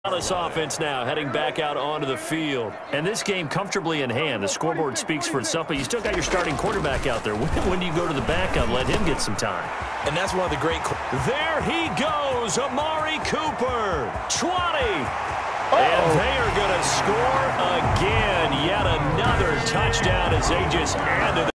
This offense now heading back out onto the field. And this game comfortably in hand. The scoreboard speaks for itself, but you still got your starting quarterback out there. When do you go to the backup and let him get some time? And that's one of the great... There he goes, Amari Cooper, 20. And they are going to score again. Yet another touchdown as they just added